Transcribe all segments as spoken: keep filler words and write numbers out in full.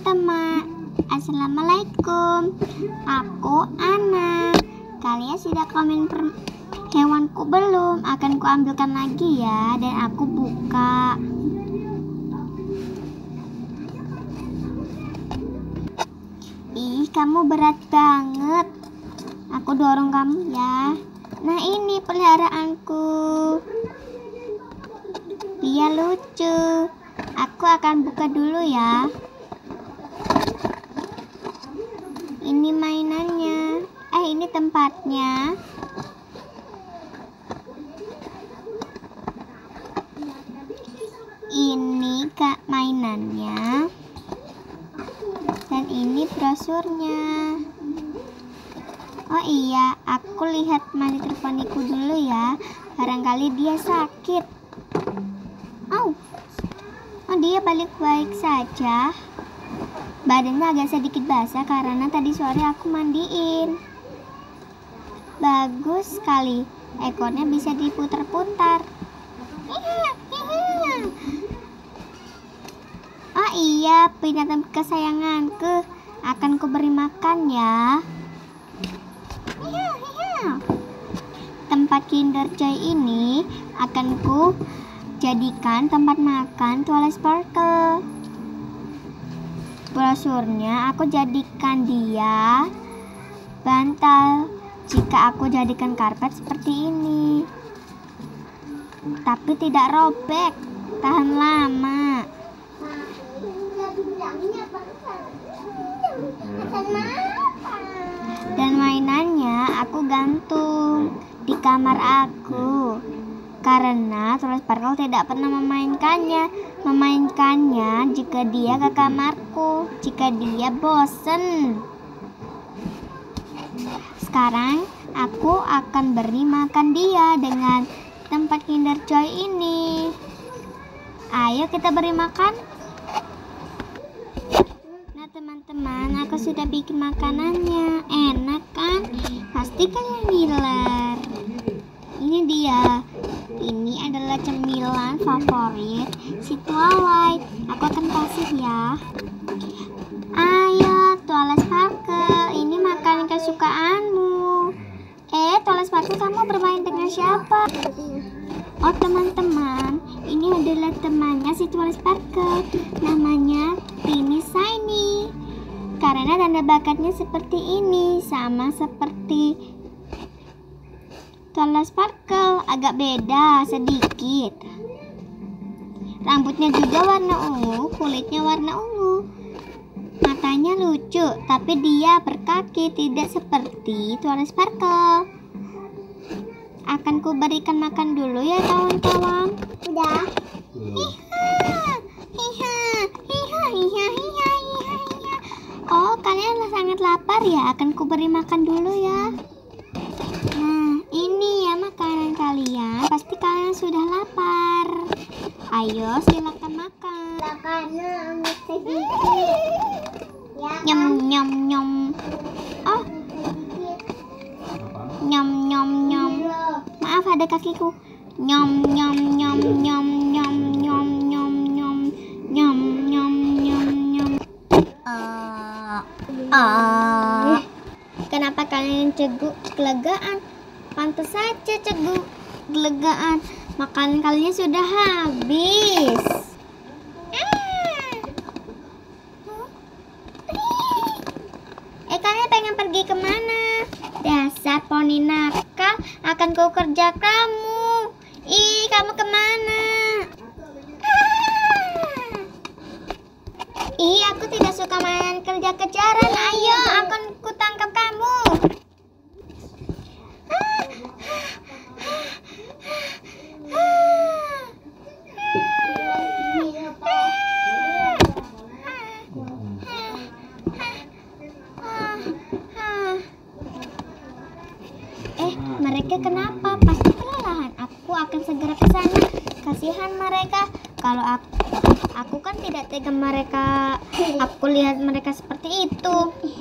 teman-teman, assalamualaikum. Aku Ana. Kalian sudah komen per hewanku belum? Akan kuambilkan lagi ya, dan aku buka. Ih, kamu berat banget. Aku dorong kamu ya. Nah, ini peliharaanku. Dia lucu. Aku akan buka dulu ya. Ini mainannya. Eh, ini tempatnya. Ini kak mainannya. Dan ini brosurnya. Oh iya, aku lihat mani teleponiku dulu ya. Barangkali dia sakit. Oh, oh dia balik baik saja. Badannya agak sedikit basah karena tadi sore aku mandiin. Bagus sekali. Ekornya bisa diputar-putar. Oh iya, binatang kesayanganku. Akan kuberi makan ya. Tempat Kinder Joy ini akan ku jadikan tempat makan Twilight Sparkle. Brosurnya aku jadikan dia bantal. Jika aku jadikan karpet seperti ini, tapi tidak robek, tahan lama. Dan mainannya aku gantung di kamar aku karena Twilight Sparkle tidak pernah memainkannya. Memainkannya jika dia ke kamarku, jika dia bosen. Sekarang aku akan beri makan dia dengan tempat Kinder Joy ini. Ayo kita beri makan. Nah teman-teman, aku sudah bikin makanannya. Enak kan? Pasti kalian ngiler. Ini dia. Ini adalah cemilan favorit si Twilight. Aku akan kasih ya. Ayo Twilight Sparkle, ini makanan kesukaanmu. Eh Twilight Sparkle, kamu bermain dengan siapa? Oh teman-teman, ini adalah temannya si Twilight Sparkle. Namanya Tiny Shiny. Karena tanda bakatnya seperti ini, sama seperti Twilight Sparkle, agak beda sedikit. Rambutnya juga warna ungu, kulitnya warna ungu. Matanya lucu, tapi dia berkaki, tidak seperti Twilight Sparkle. Akan ku berikan makan dulu ya kawan-kawan. Udah. Hiha, hiha, hiha, hiha, hiha, hiha, hiha. Oh, kalian sangat lapar ya? Akan ku beri makan dulu ya. Nah, ini ya makanan kalian. Pasti kalian sudah lapar. Ayo silakan makan. Nyam nyam nyam. Oh, nyam nyam nyam. Maaf ada kakiku. Nyam nyam nyam nyam nyam nyam nyam nyam nyam nyam nyam nyam. Ah, ah. Kenapa kalian ceguk gelegaan? Pantas saja ceguk gelegaan. Makanan kalian sudah habis. Eh, kalian pengen pergi kemana? Dasar poni nakal, akan ku kerja kamu. Ih, kamu kemana? Ih, aku tidak suka main kerja-kejaran. Ayo, akan ku tangkap kamu. Eh, mereka kenapa? Pasti kelelahan. Aku akan segera ke sana. Kasihan mereka. Kalau aku, aku kan tidak tega mereka. Aku lihat mereka seperti itu.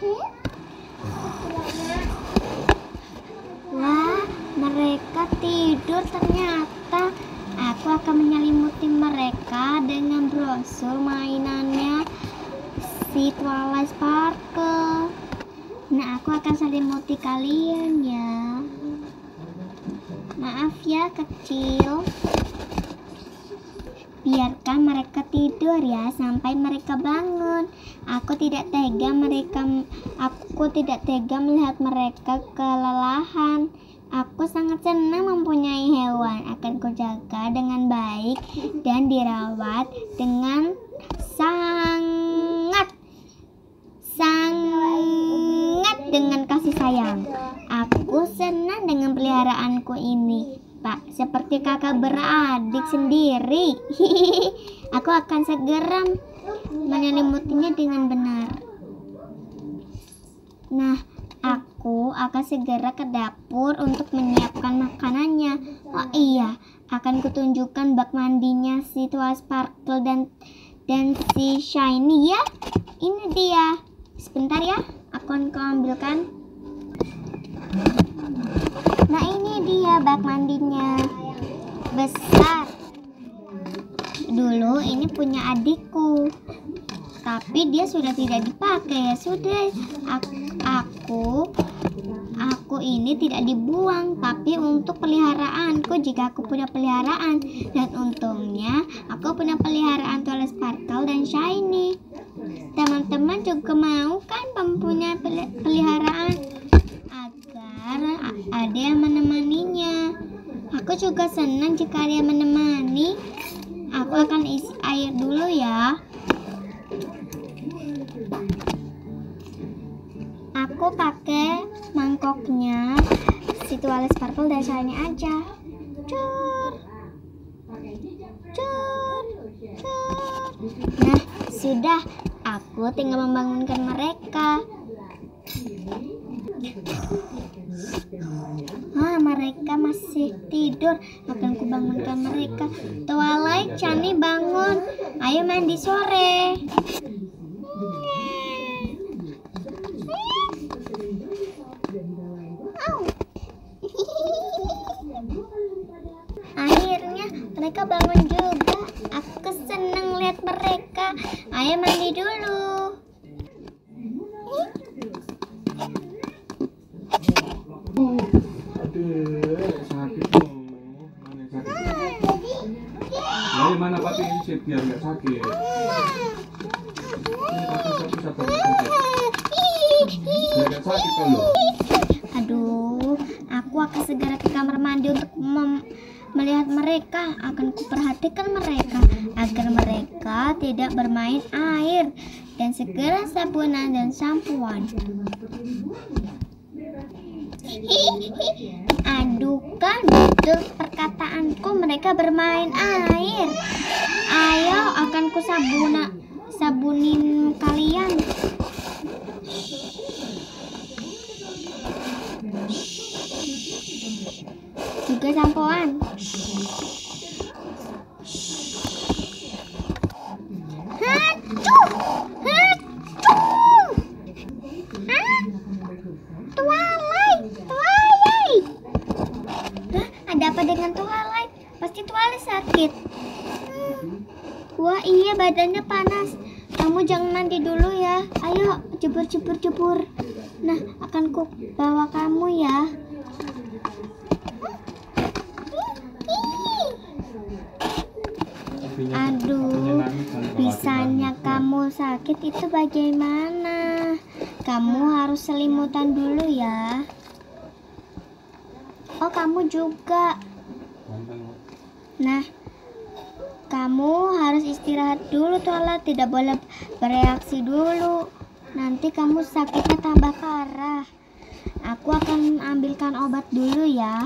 Wah, mereka tidur ternyata. Aku akan menyelimuti mereka dengan brosur mainannya si Twilight Sparkle. Nah, aku akan selimuti kalian ya. Maaf ya kecil. Biarkan mereka tidur ya sampai mereka bangun. Aku tidak tega mereka aku tidak tega melihat mereka kelelahan. Aku sangat senang mempunyai hewan. Akan kujaga dengan baik dan dirawat dengan sangat sangat dengan kasih sayang. Aku senang dengan peliharaanku ini, Pak, seperti kakak beradik sendiri. Aku akan segera menyelimutinya dengan benar. Nah, aku akan segera ke dapur untuk menyiapkan makanannya. Oh iya, akan kutunjukkan bak mandinya si Twilight Sparkle dan dan si Shiny ya. Ini dia. Sebentar ya, aku akan ambilkan. Nah, ini dia bak mandinya. Besar. Dulu ini punya adikku, tapi dia sudah tidak dipakai ya. Sudah, aku aku, aku ini tidak dibuang, tapi untuk peliharaanku jika aku punya peliharaan. Dan untungnya aku punya peliharaan Twilight Sparkle dan Shiny. Teman-teman juga mau kan mempunyai peliharaan agar ada yang menemaninya. Aku juga senang jika ada yang menemani. Aku akan isi air dulu ya. Aku pakai mangkoknya si Twilight Sparkle dan Shiny aja. Cur, cur, cur. Nah, sudah. Aku tinggal membangunkan mereka. Ah, mereka masih tidur. Akan kubangunkan mereka. Twilight, Shiny, bangun. Ayo mandi sore. Akhirnya mereka bangun juga. Aku senang lihat mereka. Ayo mandi dulu. Aduh, sakit tuh. Mana sakit? Dari mana pakai insip biar nggak sakit? Ini pakai sapu sapu sakit. Biar nggak sakit kalau. Aduh, aku akan segera ke kamar mandi untuk mem melihat mereka. Akan kuperhatikan mereka agar mereka tidak bermain air dan segera sabunan dan sampuan. Aduh, kan betul perkataanku, mereka bermain air. Ayo, akan ku sabuna sabunin kalian. Juga sampoan. Hacuh, hacuh. Hah? Twilight, Twilight. Hah? Ada apa dengan Twilight? Pasti Twilight sakit. Hmm. Wah iya, badannya panas. Kamu jangan mandi dulu ya. Ayo, jebur, jebur, jebur. Nah, akan ku bawa kamu ya. Aduh, bisanya kamu sakit itu bagaimana? Kamu harus selimutan dulu ya. Oh, kamu juga. Nah, kamu harus istirahat dulu, Twilight. Tidak boleh bereaksi dulu. Nanti kamu sakitnya tambah parah. Aku akan ambilkan obat dulu ya.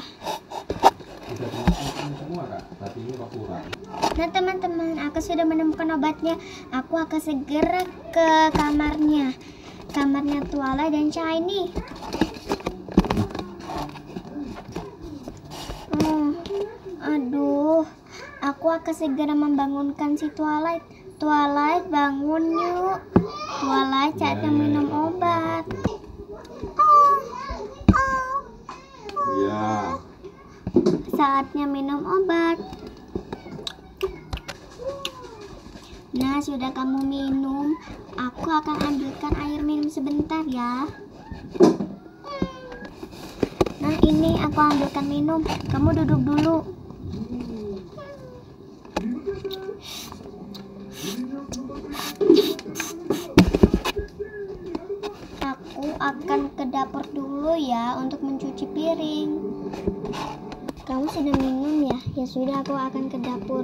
Nah teman-teman, aku sudah menemukan obatnya. Aku akan segera ke kamarnya. Kamarnya Twilight dan Shiny. Oh, aduh, aku akan segera membangunkan si Twilight. Twilight, bangun yuk. Twilight, saatnya minum obat. Oh, oh, oh. Ya. Saatnya minum obat. Nah, sudah kamu minum, aku aku akan ambilkan air minum sebentar ya. Nah, ini aku ambilkan minum. Kamu duduk dulu. Aku akan ke dapur dulu ya untuk mencuci piring. Kamu sudah minum ya? Ya sudah, aku akan ke dapur.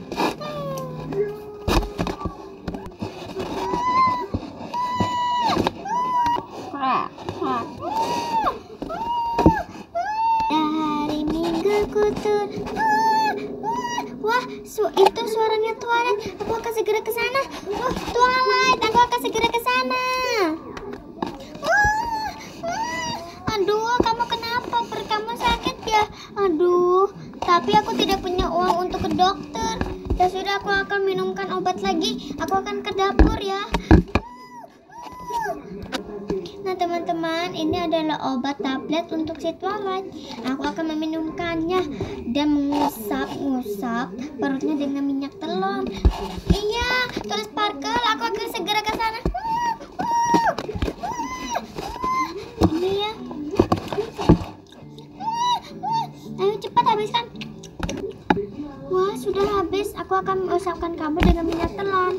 Hari Minggu kutur. Wah, su itu suaranya Twilight. Aku akan segera ke sana. Wah, Twilight, aku akan segera ke sana. Wah, wah. Aduh, kamu kenapa? Perut kamu sakit ya? Aduh, tapi aku tidak punya uang untuk ke dokter. Ya sudah, aku akan minumkan obat lagi. Aku akan ke dapur ya. Nah teman-teman, ini adalah obat tablet untuk si Twilight. Aku akan meminumkannya dan mengusap-ngusap perutnya dengan minyak telon. Iya, terus Sparkle, aku akan segera ke sana. Ini ya. Ayo cepat habiskan. Wah, sudah habis. Aku akan mengusapkan kamu dengan minyak telon.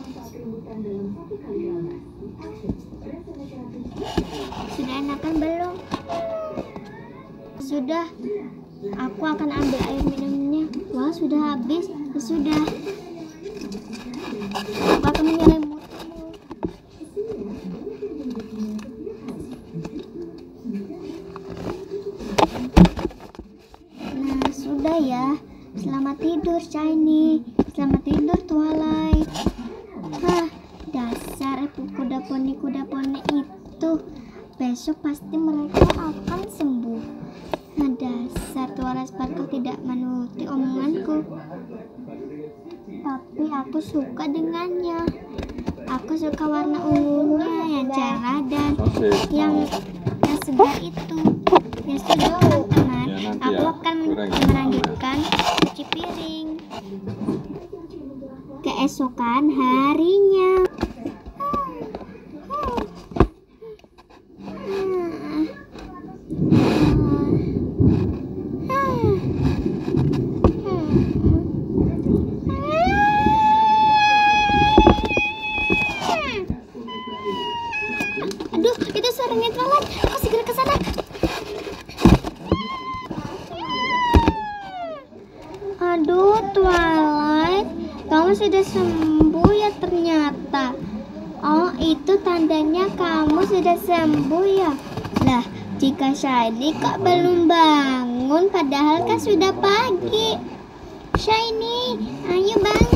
Sudah enakan belum? Sudah. Aku akan ambil air minumnya. Wah, sudah habis. Ya sudah. Aku akan menyelimutmu. Nah, sudah ya. Selamat tidur, Shiny. Selamat tidur, Twilight. Hah, dasar kuda poni-kuda poni itu. Besok pasti mereka akan sembuh. Nah, dasar Twilight Sparkle tidak menuruti omonganku. Tapi aku suka dengannya. Aku suka warna ungunya yang cerah dan yang yang segar itu. Ya sudah teman-teman, aku akan melanjutkan cuci piring. Keesokan harinya. Aduh, itu suaranya Twilight. Aku segera ke sana. Aduh, Twilight, kamu sudah sembuh ya ternyata. Oh, itu tandanya kamu sudah sembuh ya. Lah, jika Shiny kok belum bangun, padahal kan sudah pagi. Shiny, ayo bangun.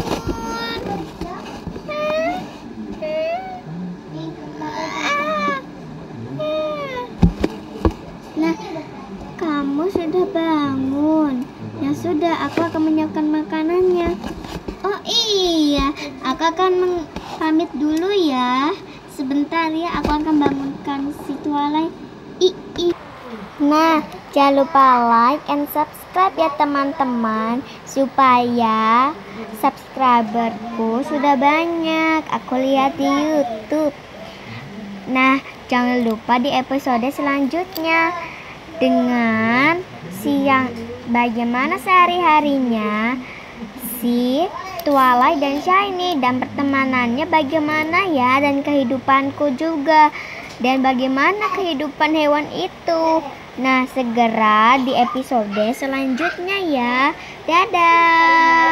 Nah, kamu sudah bangun. Ya sudah, aku akan menyiapkan makanannya. Oh iya, aku akan pamit dulu ya. Sebentar ya, aku akan bangunkan si Twilight. I, i. Nah, jangan lupa like and subscribe ya teman-teman, supaya subscriberku sudah banyak. Aku lihat di YouTube. Nah, jangan lupa di episode selanjutnya dengan siang bagaimana sehari-harinya si Twilight dan Shiny dan pertemanannya bagaimana ya, dan kehidupanku juga, dan bagaimana kehidupan hewan itu. Nah, segera di episode selanjutnya ya. Dadah.